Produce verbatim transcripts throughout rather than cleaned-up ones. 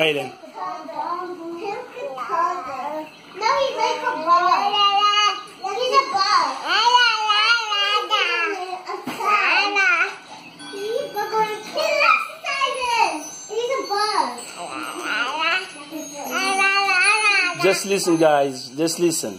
Hayden? No, he's like a bug. He's a bug. We're going to kill exercises. He's a bug. Just listen, guys. Just listen.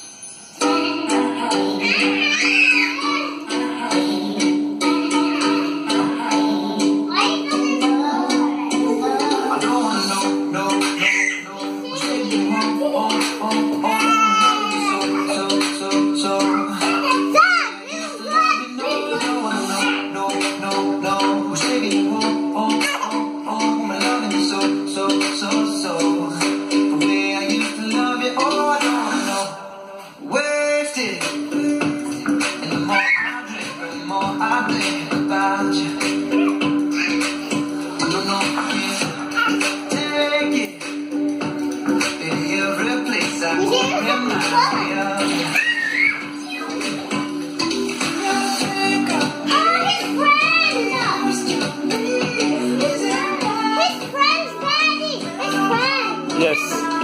Yes.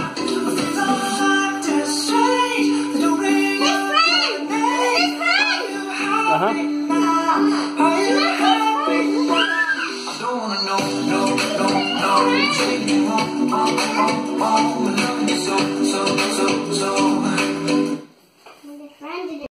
Uh-huh. I don't wanna know, no, no, no.